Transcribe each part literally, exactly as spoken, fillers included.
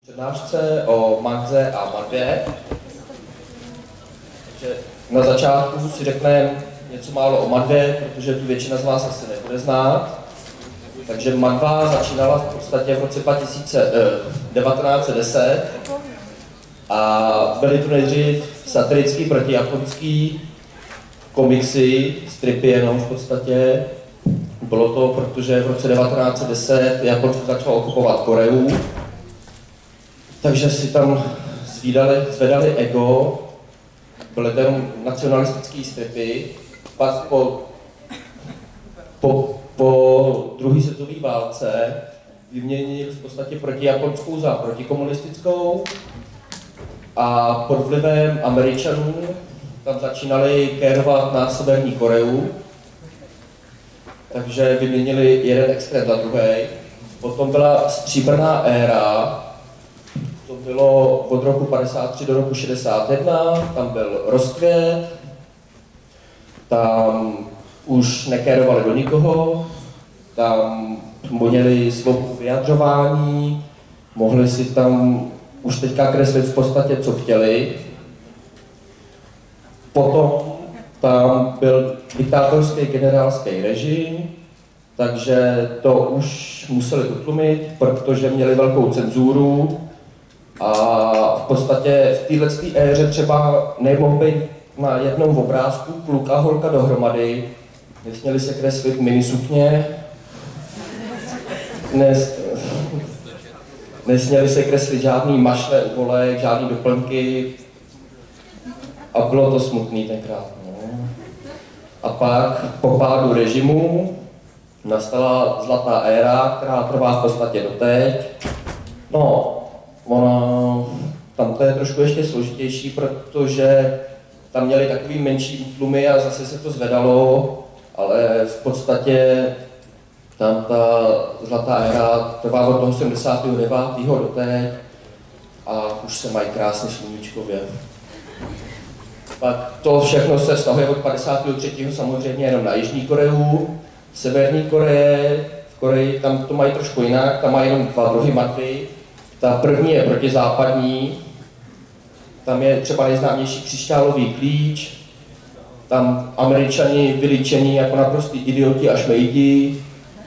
Přednášce o Mangze a manvě. Takže na začátku si řekneme něco málo o manvě, protože tu většina z vás asi nebude znát. Takže manhwa začínala v podstatě v roce devatenáct set deset a byly tu nejdřív satirický protijaponský komiksy, stripy jenom v podstatě. Bylo to, protože v roce devatenáct set deset Japonsko začalo okupovat Koreu, takže si tam zvídali, zvedali ego, byly to jenom nacionalistické stripy. Pak po, po, po druhé světové válce vyměnili v podstatě protijaponskou za protikomunistickou a pod vlivem Američanů tam začínali kérovat na Severní Koreu, takže vyměnili jeden extrém za druhý. Potom byla stříbrná éra, to bylo od roku padesát tři do roku šedesát jedna, tam byl rozkvět, tam už nekérovali do nikoho, tam měli svobodu vyjadřování, mohli si tam už teďka kreslit v podstatě, co chtěli. Potom tam byl diktátorský generálský režim, takže to už museli utlumit, protože měli velkou cenzuru a v podstatě v této éře třeba nemohl být na jednom obrázku kluk a holka dohromady, nesměli se kreslit minisukně, nes, nesměli se kreslit žádný mašle u volek, žádný doplňky a bylo to smutný tenkrát. No. A pak po pádu režimu nastala zlatá éra, která trvá v podstatě doteď. No, ona, tam to je trošku ještě složitější, protože tam měli takový menší útlumy a zase se to zvedalo, ale v podstatě tam ta zlatá éra trvá od toho sedmdesátého devátého doteď a už se mají krásně sluníčkově. Pak to všechno se vztahuje od padesátého třetího samozřejmě jenom na Jižní Koreu, Severní Koreje, v Koreji tam to mají trošku jinak, tam mají jenom dva druhy manhvy. Ta první je protizápadní, tam je třeba nejznámější Křišťálový klíč, tam Američani vylíčení jako naprostý idioti a šmejdi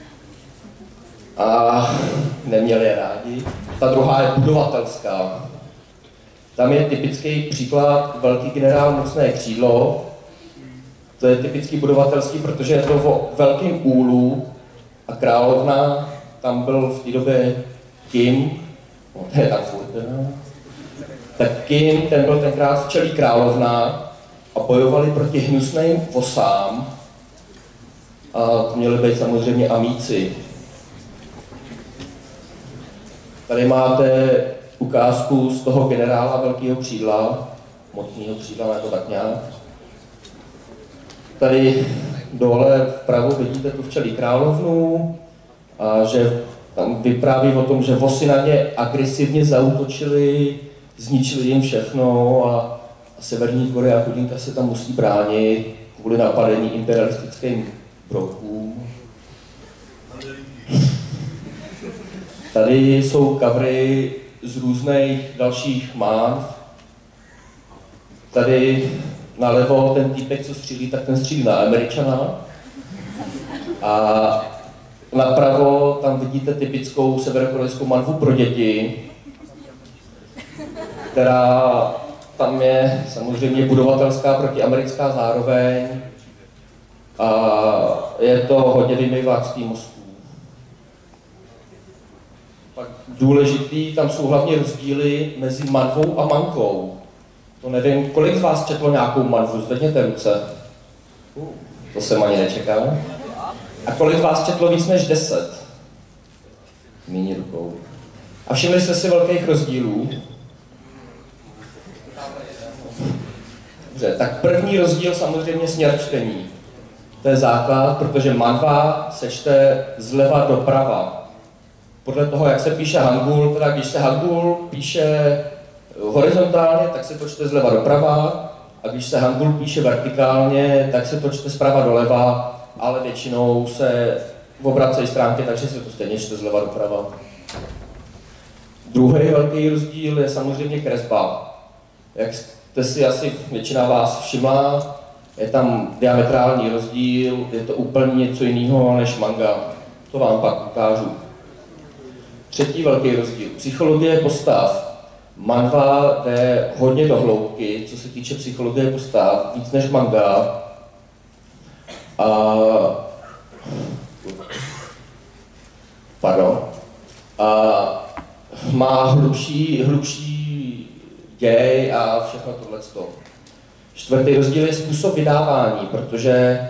a neměli je rádi. Ta druhá je budovatelská. Tam je typický příklad velký generál mocné křídlo. To je typický budovatelský, protože je to o velkým úlu a královna, tam byl v té době Kim, no, to je tak furt, ne? Tak Kim, ten byl tenkrát včelí královna a bojovali proti hnusným vosám. A to měli být samozřejmě amíci. Tady máte ukázku z toho generála velkého křídla, mocného křídla, jako tak nějak. Tady dole vpravo vidíte tu včelí královnu a že tam vypráví o tom, že vosy na ně agresivně zaútočili, zničili jim všechno a, a Severní Korea chudinka se tam musí bránit kvůli napadení imperialistickým brokům. Tady jsou covery z různých dalších manhv. Tady nalevo ten týpek, co střílí, tak ten střílí na Američana. A napravo tam vidíte typickou severokorejskou manhvu pro děti, která tam je samozřejmě budovatelská protiamerická zároveň a je to hodně vymývácký mozků. Pak důležitý, tam jsou hlavně rozdíly mezi manhvou a mankou. To nevím, kolik z vás četlo nějakou manhvu, zvedněte ruce. Uh, to jsem ani nečekal. A kolik z vás četlo víc než deset? Míní rukou. A všimli jste si velkých rozdílů? Dobře, tak první rozdíl samozřejmě směr čtení. To je základ, protože manhva se čte zleva doprava. Podle toho, jak se píše hangul, teda když se hangul píše horizontálně, tak se to čte zleva doprava, a když se hangul píše vertikálně, tak se to čte zprava doleva, ale většinou se obracejí stránky, takže se to stejně čte zleva doprava. Druhý velký rozdíl je samozřejmě kresba. Jak jste si asi většina vás všimla, je tam diametrální rozdíl, je to úplně něco jiného než manga. To vám pak ukážu. Třetí velký rozdíl. Psychologie postav. Manhwa jde hodně do hloubky, co se týče psychologie postav, víc než manga. A... Pardon. A má hlubší, hlubší děj a všechno tohleto. Čtvrtý rozdíl je způsob vydávání, protože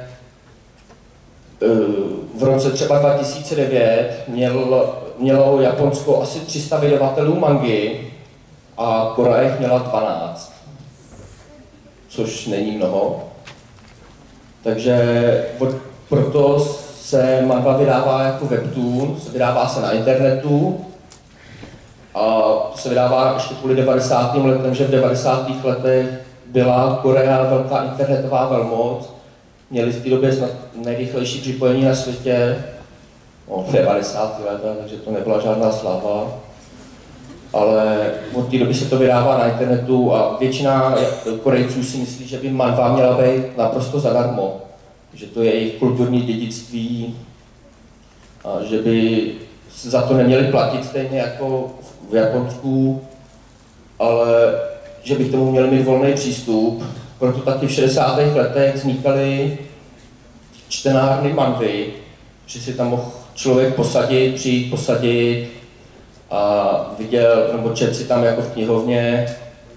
v roce třeba dva tisíce devět měl, mělo Japonsko asi tři sta vydavatelů mangy a Korea jich měla dvanáct, což není mnoho. Takže proto se manga vydává jako webtoon, vydává se na internetu a to se vydává ještě kvůli devadesátým letem, že v devadesátých letech byla Korea velká internetová velmoc. Měli v té době snad nejrychlejší připojení na světě, no, v devadesátých letech, takže to nebyla žádná sláva. Ale od té doby se to vydává na internetu a většina Korejců si myslí, že by manhwa měla být naprosto zadarmo. Že to je jejich kulturní dědictví a že by za to neměli platit stejně jako v Japonsku, ale že by k tomu měli mít volný přístup. Proto taky v šedesátých letech vznikaly čtenárny manhvy, že si tam mohl člověk posadit, přijít posadit a viděl, nebo čet si tam jako v knihovně.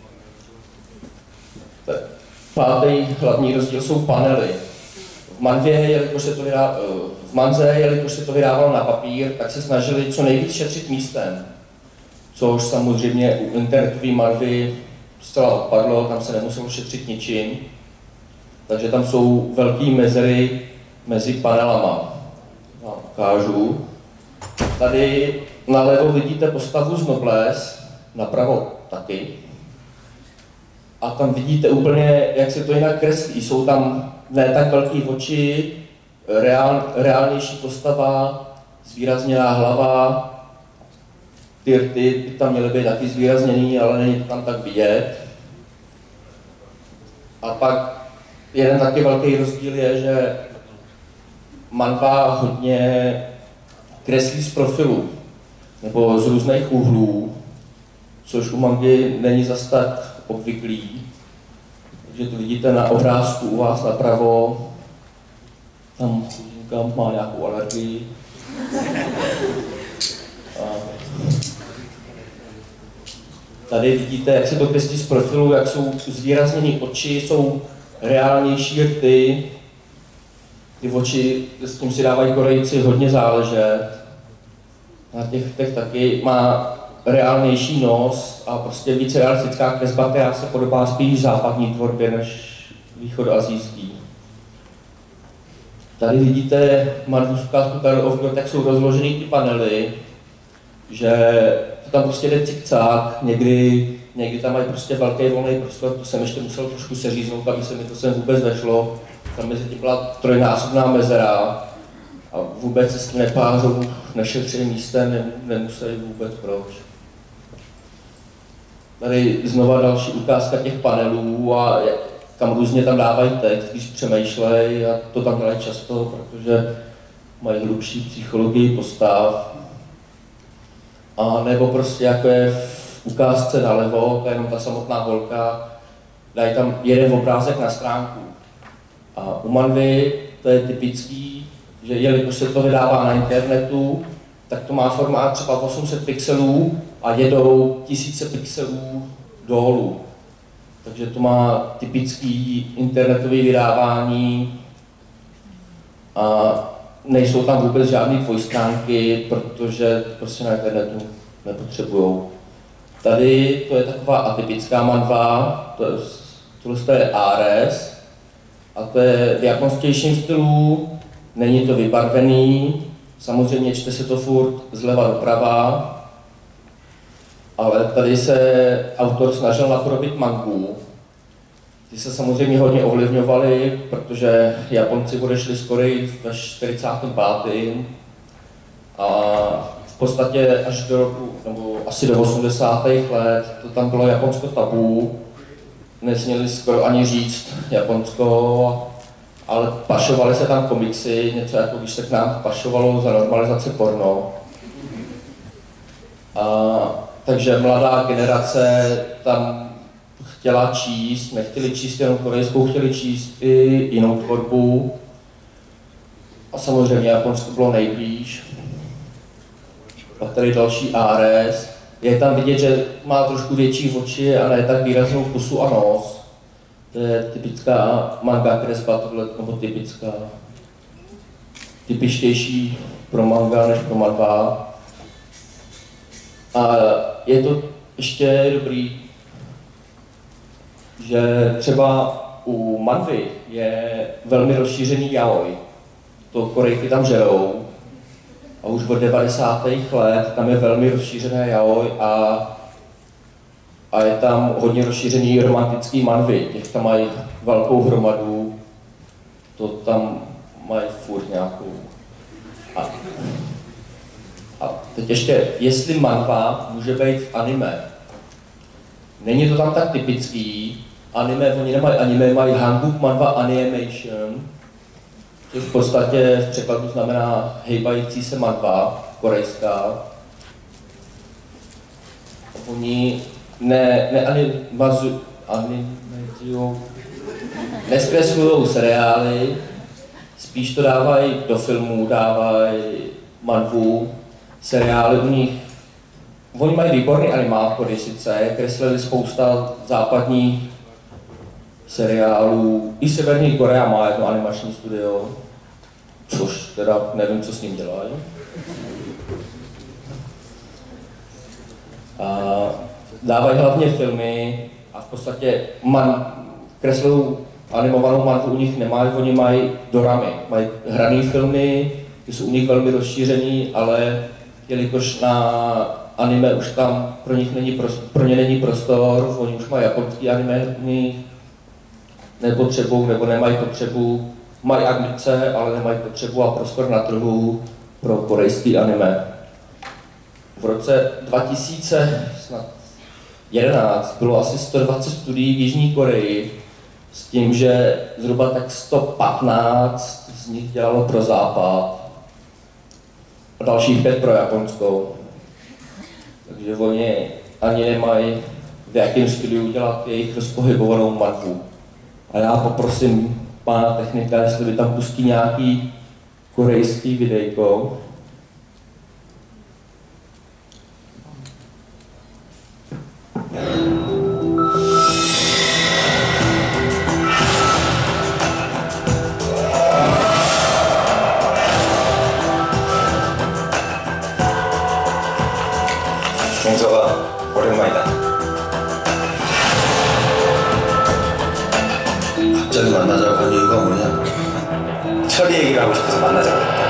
Pátý hlavní rozdíl jsou panely. V manhvě, jelikož se to vydá, v manze, jelikož se to vydávalo na papír, tak se snažili co nejvíc šetřit místem. Což samozřejmě u internetové manhvy zcela odpadlo, tam se nemuselo šetřit ničím. Takže tam jsou velké mezery mezi panelama. Vám ukážu. Tady nalevo vidíte postavu z Noblesse, napravo taky. A tam vidíte úplně, jak se to jinak kreslí. Jsou tam ne tak velký oči, reál, reálnější postava, zvýrazněná hlava. Ty rty by tam měly být taky zvýrazněný, ale není to tam tak vidět. A pak jeden taky velký rozdíl je, že manhwa hodně kreslí z profilu, nebo z různých úhlů, což u mangy není zas tak obvyklý. Takže to vidíte na obrázku u vás napravo, tam chudinka má nějakou alergii. A tady vidíte, jak se to kreslí z profilu, jak jsou zvýrazněné oči, jsou reálnější rty. Ty oči, s tím si dávají Korejci hodně záležet. Na těch rtech taky má reálnější nos a prostě více realistická kresba, která se podobá spíš západní tvorbě než východoazijský. Tady vidíte manhvu z ukázku Battle of God, jak jsou rozložený ty panely, že to tam prostě jde cikcák, někdy, někdy tam mají prostě velký volný prostor, to jsem ještě musel trošku seříznout, aby se mi to sem vůbec vešlo. Tam mezi tím byla trojnásobná mezera a vůbec se s tím nepářou, nešetřili místem, nemuseli vůbec proč. Tady znova další ukázka těch panelů a kam různě tam dávají text, když přemýšlej a to tam dělají často, protože mají hlubší psychologii postav. A nebo prostě jako je v ukázce nalevo, to je jenom ta samotná holka, dají tam jeden obrázek na stránku. A u manhvy to je typický, že jelikož se to vydává na internetu, tak to má formát třeba osm set pixelů a jedou tisíce pixelů dolů. Takže to má typický internetový vydávání a nejsou tam vůbec žádné dvojstránky, protože prostě na internetu nepotřebujou. Tady to je taková atypická manhva, to je, tohle je Ares a to je v japonskějším stylu, není to vybarvený, samozřejmě čte se to furt zleva doprava, ale tady se autor snažil napodobit mangu. Ty se samozřejmě hodně ovlivňovali, protože Japonci odešli z Koreji ve čtyřicátém pátém a v podstatě až do roku, nebo asi do osmdesátých let, to tam bylo Japonsko tabu, nesměli skoro ani říct Japonsko, ale pašovaly se tam komiksy, něco jako když se k nám pašovalo za normalizace porno. A, takže mladá generace tam chtěla číst, nechtěli číst jenom korejskou, chtěli číst i jinou tvorbu. A samozřejmě Japonsko bylo nejblíž. Pak tady další Ares. Je tam vidět, že má trošku větší oči a ne tak výraznou pusu a nos. To je typická manga kresba, tohle, nebo typická. Typičtější pro manga než pro manhwa. A je to ještě dobrý, že třeba u manhvy je velmi rozšířený yaoi. To Korejky tam žerou. A už od devadesátých let tam je velmi rozšířené yaoi a, a je tam hodně rozšířený romantický manhvy. Těch tam mají velkou hromadu, to tam mají furt nějakou. A, a teď ještě, jestli manhwa může být v anime. Není to tam tak typický. Anime, oni nemají anime, mají Hanbok Manhwa Animation, což v podstatě v překladu znamená hejbající se manhwa, korejská. Oni ne, ne animazu, animazují, neskreslují seriály, spíš to dávají do filmů, dávají manhvu, seriály u nich. Oni mají výborný animátory sice, kreslili spousta západních seriálů. I Severní Korea má jedno animační studio, což teda nevím, co s ním dělají. A dávají hlavně filmy a v podstatě man, kreslou animovanou manhvu u nich nemají, oni mají doramy, mají hrané filmy, ty jsou u nich velmi rozšířený, ale jelikož na anime už tam pro nich není prostor, pro ně není prostor, oni už mají japonský anime, oni nepotřebují nebo nemají potřebu, mají ambice, ale nemají potřebu a prostor na trhu pro korejský anime. V roce dva tisíce jedenáct bylo asi sto dvacet studií v Jižní Koreji, s tím, že zhruba tak sto patnáct z nich dělalo pro Západ a dalších pět pro Japonskou. Takže oni ani nemají v jakém studiu dělat jejich rozpohybovanou manhvu. A já poprosím pana technika, jestli by tam pustí nějaký korejský videjko. 동서가 오랜만이다. 갑자기 만나자고 한 이유가 뭐냐? 철이 얘기를 하고 싶어서 만나자고 했다.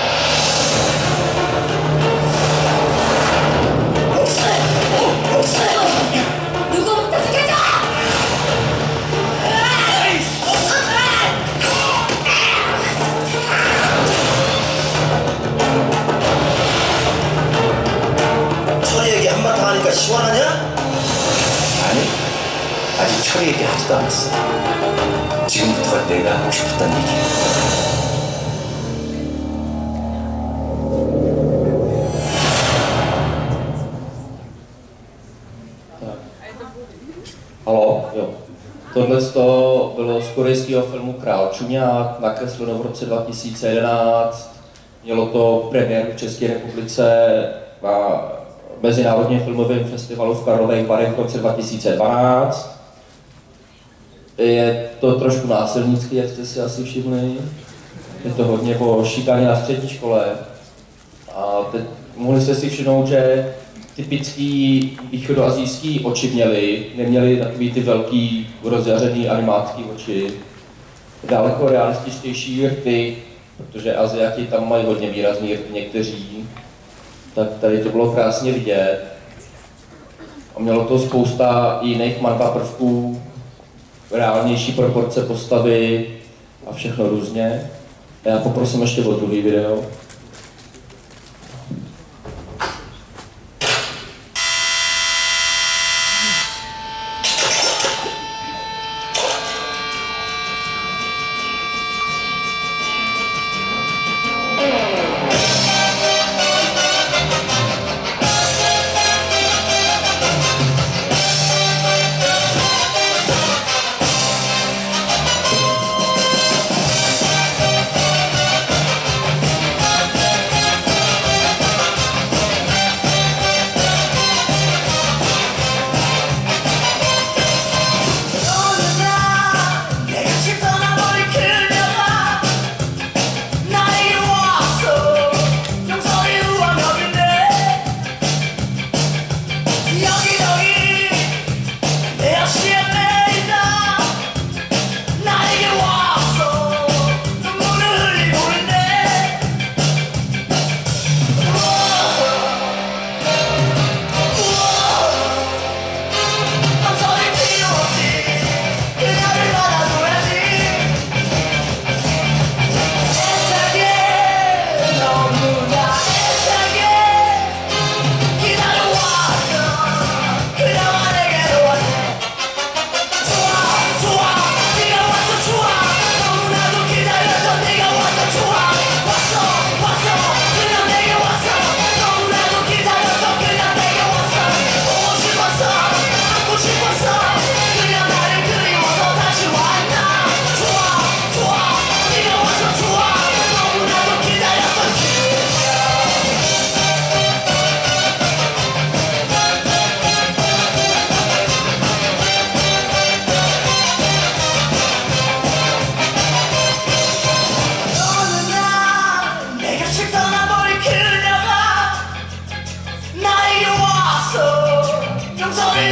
누구부터 죽여줘! 철이 얘기 한바탕 하니까 시원하냐? 아니, 아직 철이 얘기 하지도 않았어. 지금부터가 내가 하고 싶었던 얘기. Halo, jo. Tohle to bylo z korejského filmu Král Čuňák, nakresleno v roce dva tisíce jedenáct. Mělo to premiéru v České republice na Mezinárodním filmovém festivalu v Karlových Varech v roce dva tisíce dvanáct. Je to trošku násilnický, jak jste si asi všimli. Je to hodně o šikaně na střední škole. A teď mohli jste si všimnout, že typický východoazijský oči měli, neměli takový ty velký rozjařený animácký oči. Daleko realističtější rty, protože Aziati tam mají hodně výrazný rty někteří. Tak tady to bylo krásně vidět. A mělo to spousta jiných manhwa prvků, reálnější proporce postavy a všechno různě. Já poprosím ještě o druhý video.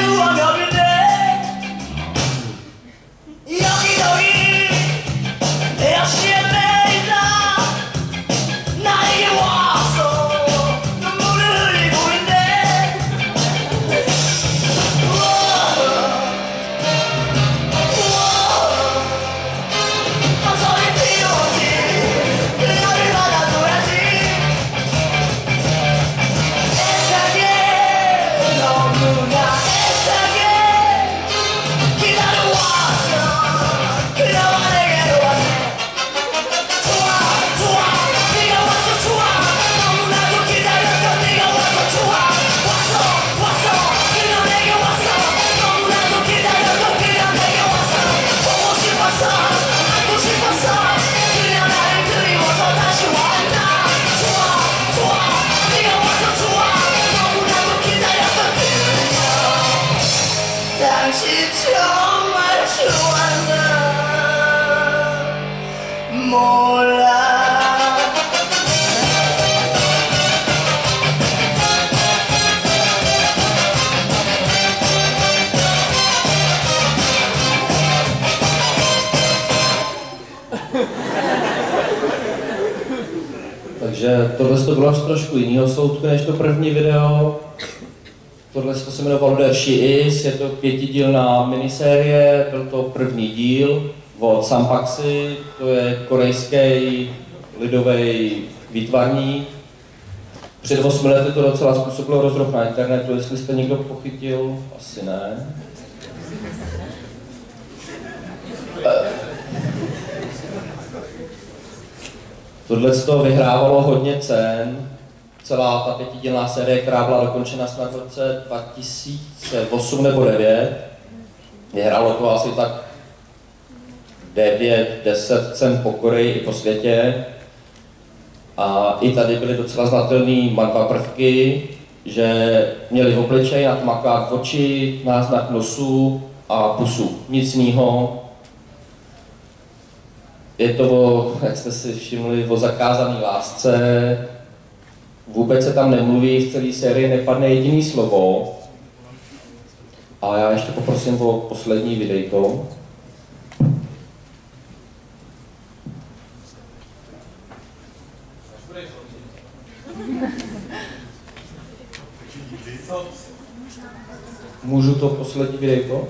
Takže tohle to bylo trošku jinýho soudku než to první video. Tohle se jmenovalo The She Is, je to pětidílná minisérie, byl to první díl od Sampaxi, to je korejský lidový výtvarník. Před osmi lety to docela způsobilo rozruch na internetu, jestli jste někdo pochytil, asi ne. Tohle z toho vyhrávalo hodně cen. Celá ta pětidílná série, která byla dokončena snad v roce dva tisíce osm nebo devět. Vyhrálo to asi tak devět deset cen po Koreji i po světě. A i tady byly docela znatelné manhwa prvky, že měli v obličeji natmakát oči, náznak nosu a pusu. Nic jiného. Je to, o, jak jste si všimli, o zakázané lásce. Vůbec se tam nemluví, v celé sérii nepadne jediný slovo. A já ještě poprosím o poslední videjko. Můžu to poslední videjko?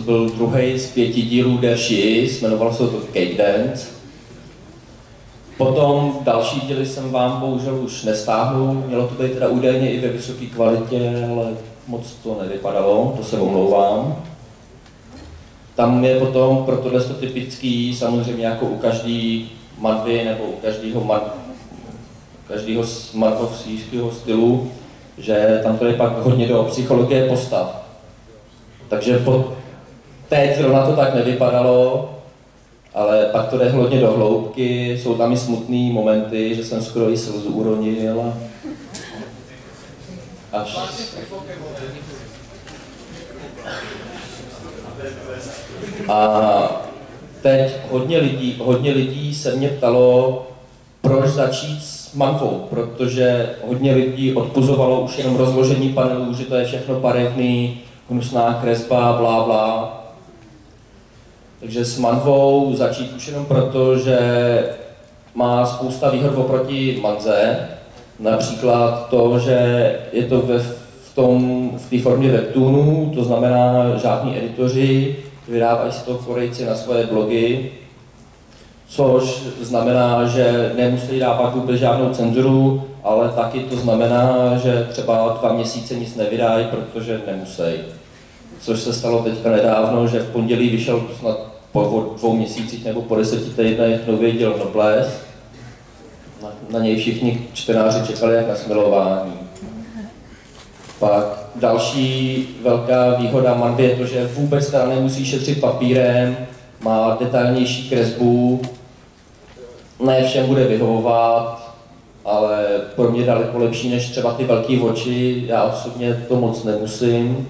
byl druhý z pěti dílů There She Is, jmenovalo se to Cake Dance. Potom další díly jsem vám bohužel už nestáhnul, mělo to být teda údajně i ve vysoké kvalitě, ale moc to nevypadalo, to se omlouvám. Tam je potom pro tohle to typický, samozřejmě jako u každý manvy nebo u každého man, každého manvovského stylu, že tam to je pak hodně do psychologie postav. Takže po, teď zrovna to tak nevypadalo, ale pak to jde hodně do hloubky, jsou tam i smutné momenty, že jsem skoro i slzu uronil a až... A teď hodně lidí, hodně lidí se mě ptalo, proč začít s manvou, protože hodně lidí odpuzovalo už jenom rozložení panelů, že to je všechno barevný, hnusná kresba, blá, blá. Takže s manvou začít už jenom proto, že má spousta výhod oproti manze. Například to, že je to ve, v tom, v té formě webtoonu, to znamená žádní editoři, vydávají si to Korejci na svoje blogy, což znamená, že nemusí dávat vůbec žádnou cenzuru, ale taky to znamená, že třeba dva měsíce nic nevydají, protože nemusí. Což se stalo teďka nedávno, že v pondělí vyšel snad po dvou měsících nebo po deseti týdnech nový díl Noblesse. Na, na něj všichni čtenáři čekali jak na smilování. Pak další velká výhoda manvy je to, že vůbec teda nemusí šetřit papírem, má detailnější kresbu, ne všem bude vyhovovat, ale pro mě daleko lepší než třeba ty velké oči, já osobně to moc nemusím.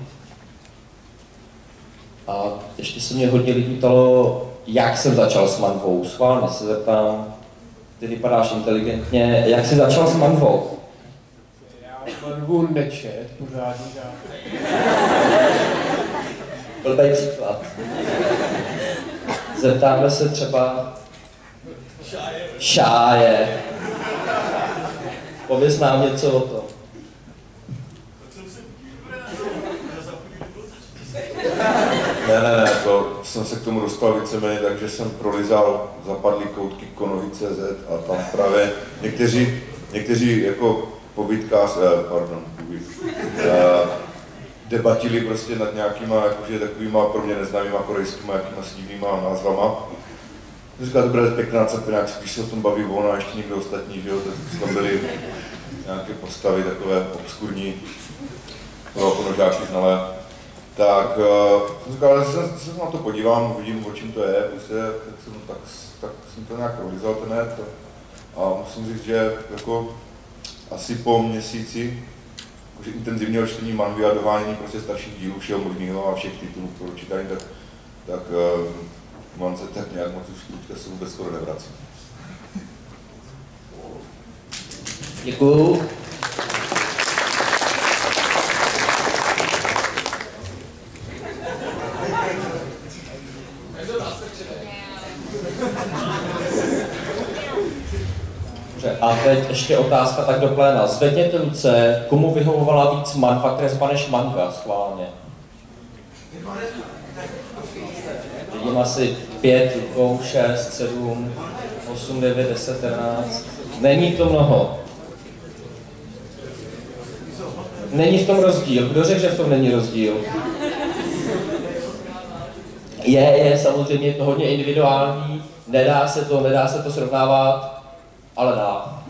A ještě se mě hodně lidí ptalo, jak jsem začal s manvou. Schválně se zeptám, ty vypadáš inteligentně, jak jsi začal s manvou? Já manvu nečet, pořádně žádný. Blbej příklad. Zeptáme se třeba... Šáje. Pověz nám něco o tom. Ne, ne, ne, to jsem se k tomu dostal víceméně, takže jsem prolizal zapadlý koutky konohy tečka cé zet a tam právě někteří, někteří jako povídkář, eh, pardon, povíd, eh, debatili prostě nad nějakýma, jakože takovýma pro mě neznámýma korejskýma, jakýma sdivnýma názvama. Říká, to bude pěkná cepina, když se o tom baví ona a ještě někdo ostatní, že jo, tak tam byly nějaké postavy takové obskurní, pro konožáky znalé. Tak uh, jsem říkal, že se, se na to podívám, vidím, o čem to je, prostě, tak, jsem, tak, tak jsem to nějak prolizal ten net a musím říct, že jako asi po měsíci jakože intenzivního čtení manvy a dohánění prostě starších dílů všeho možného a všech titulů pro čítání, tak, tak uh, manze tak nějak moc už teďka se vůbec skoro nevrací. Děkuju. A teď ještě otázka tak do pléna. Zvedněte ruce, komu vyhovovala víc manva kresba než manga, schválně. Vidím asi pět rukou, šest, sedm, osm, devět, deset, jedenáct. Není to mnoho. Není v tom rozdíl. Kdo řekl, že v tom není rozdíl? Je, je, samozřejmě je to hodně individuální. Nedá se to, nedá se to srovnávat. Ale dá.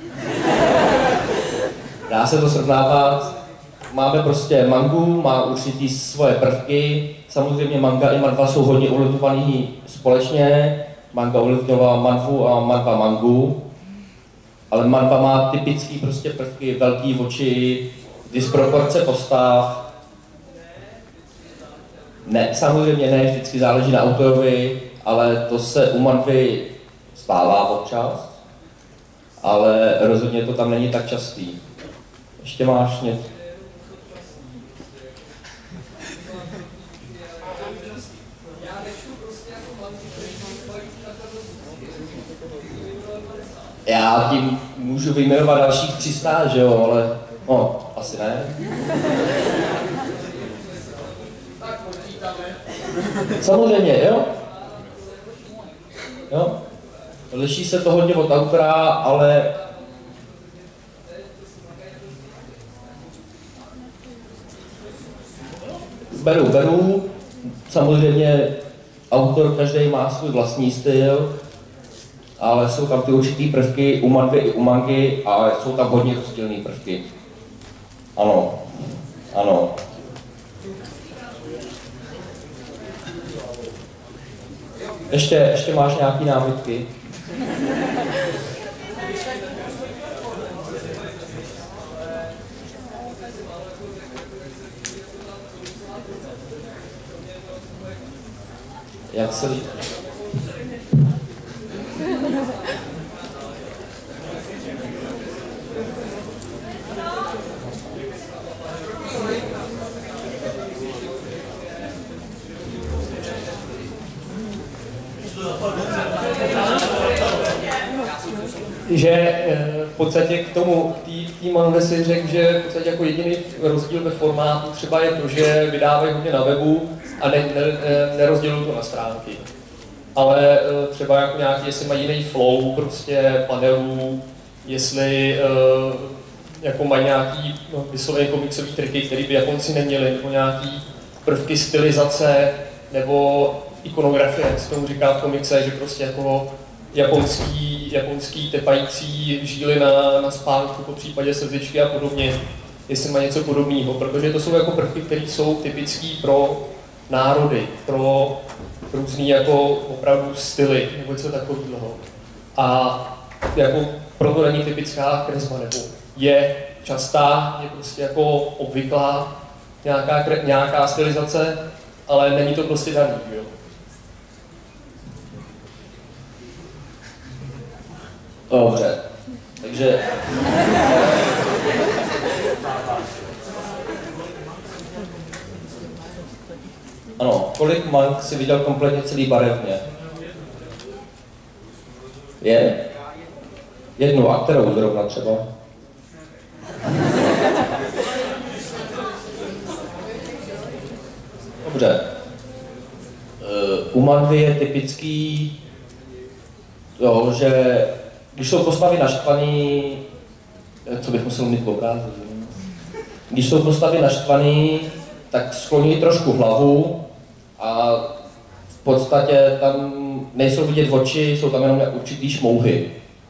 Dá se to srovnávat. Máme prostě mangu, má určitý svoje prvky. Samozřejmě manga i manva jsou hodně ovlivňovaný společně. Manga ovlivňovala manvu a manva mangu. Ale manva má typický prostě prvky, velký oči, disproporce postav. Ne, samozřejmě ne, vždycky záleží na autorovi, ale to se u manvy stává občas. Ale rozhodně to tam není tak častý. Ještě máš něco? Já tím můžu vyjmenovat dalších tři sta, že jo, ale no, asi ne. Tak počítáme. Samozřejmě, jo? Jo? Liší se to hodně od autora, ale beru, beru. Samozřejmě autor každý má svůj vlastní styl, ale jsou tam ty určitý prvky u manvy i u mangy a jsou tam hodně rozdílné prvky. Ano, ano. Ještě, ještě máš nějaký námitky? Jak se líbí? Že v podstatě k tomu, k té manve si řekl, že v podstatě jako jediný rozdíl ve formátu třeba je to, že vydávají hodně na webu a ne, ne, nerozdělují to na stránky. Ale třeba jako nějaký, jestli mají jiný flow prostě panelů, jestli jako mají nějaký no, vyslovený komiksový triky, které by Japonci neměli, nebo nějaký prvky stylizace, nebo ikonografie, jak se tomu říká v komikse, že prostě jako japonský, japonský tepající žíly na, na spánku, po případě srdcičky a podobně, jestli má něco podobného, protože to jsou jako prvky, které jsou typické pro národy, pro různý jako opravdu styly nebo něco takového. A jako proto není typická kresba, nebo je častá, je prostě jako obvyklá nějaká, nějaká stylizace, ale není to prostě daný, jo. Dobře, takže... Ano, kolik mang si viděl kompletně celý barevně? Je? Jednu, a kterou zrovna třeba? Dobře. U manvy je typický to, že když jsou postavy naštvaný, co bych musel mít obrázek, když jsou postavy naštvaný, tak skloní trošku hlavu a v podstatě tam nejsou vidět oči, jsou tam jenom určitý šmouhy.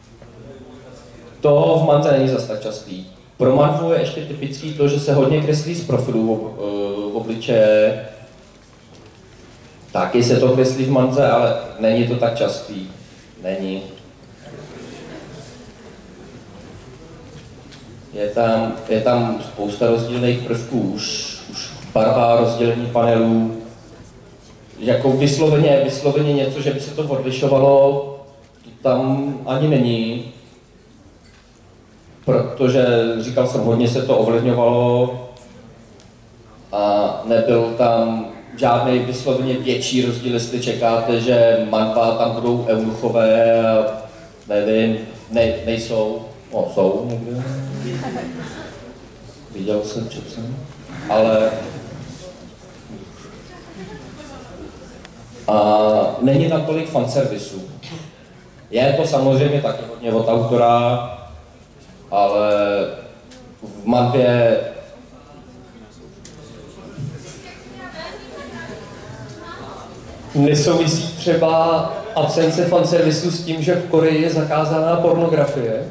To v mance není zas tak častý. Pro manvu je ještě typický to, že se hodně kreslí z profilu v obličeje. Taky se to kreslí v mance, ale není to tak častý. Není. Je tam, je tam spousta rozdílných prvků, už, už barva, rozdělení panelů, jako vysloveně, vysloveně něco, že by se to odlišovalo, to tam ani není, protože, říkal jsem, hodně se to ovlivňovalo a nebyl tam žádný vysloveně větší rozdíl, jestli čekáte, že manva tam budou eunuchové a nevím, ne, nejsou. No, jsou někde. Viděl jsem, četl jsem. Ale... A není tam tolik fanservisu. Je to samozřejmě taky hodně od autora, ale v manvě nesouvisí třeba absence fanservisu s tím, že v Koreji je zakázaná pornografie.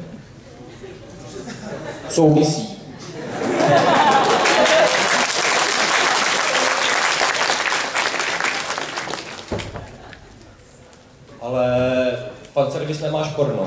Souvisí. Ale fanservis nemáš porno.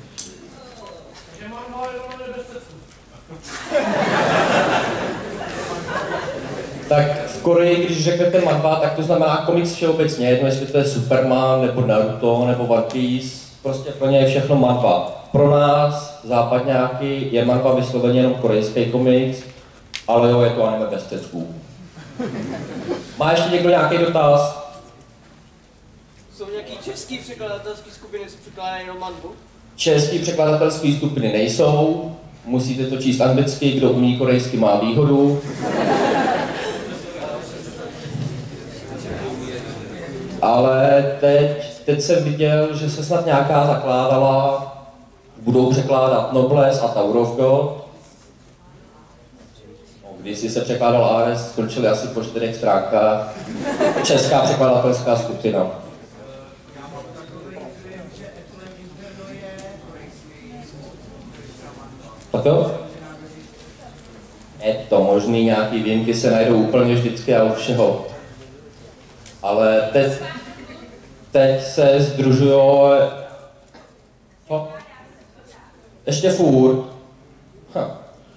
Tak v Koreji, když řeknete manhwa, tak to znamená komiks všeobecně, jedno jestli to je Superman, nebo Naruto, nebo One Piece, prostě pro ně je všechno manhwa. Pro nás, západňáky, je manhwa vysloveně jenom korejský komiks, ale jo, je to anime bez cecků. Má ještě někdo nějaký dotaz? Jsou nějaký český překladatelský skupiny, co překládají jenom manhvu? Český překladatelské skupiny nejsou, musíte to číst anglicky, kdo umí korejsky má výhodu. ale teď, teď jsem viděl, že se snad nějaká zakládala, budou překládat Nobles a Tower of God. No, když si se překládal Ares, skončili asi po čtyřech stránkách. Česká překladatelská skupina. Tak jo? Je to možný, nějaký výjimky se najdou úplně vždycky a u všeho. Ale teď, teď se sdružujou... No, ještě furt. Ha.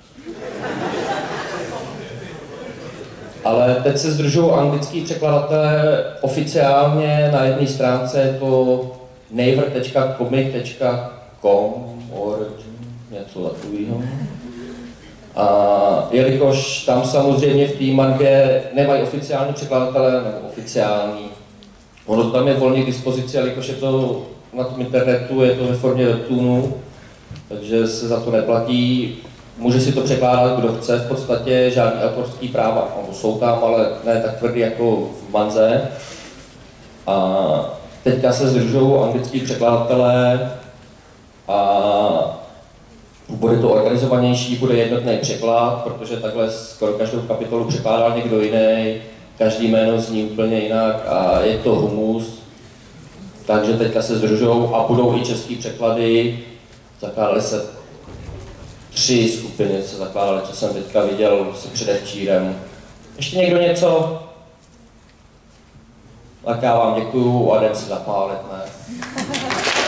Ale teď se sdružují anglický překladatelé oficiálně na jedné stránce, je to naver tečka comic tečka com něco takového. A jelikož tam samozřejmě v té mange nemají oficiální překladatelé, nebo oficiální, ono tam je volně k dispozici, jelikož je to na tom internetu, je to ve formě webtoonu, takže se za to neplatí. Může si to překládat, kdo chce, v podstatě žádný autorský práva, no, jsou tam, ale ne tak tvrdý jako v manze. A teďka se sdružují anglický překladatelé a bude to organizovanější, bude jednotný překlad, protože takhle skoro každou kapitolu překládal někdo jiný, každý jméno zní úplně jinak a je to humus. Takže teďka se sdružují a budou i český překlady. Zakládaly se tři skupiny, se zakládaly, co jsem teďka viděl se předevčírem. Ještě někdo něco? Tak já vám děkuju a jdem si zapálit, ne?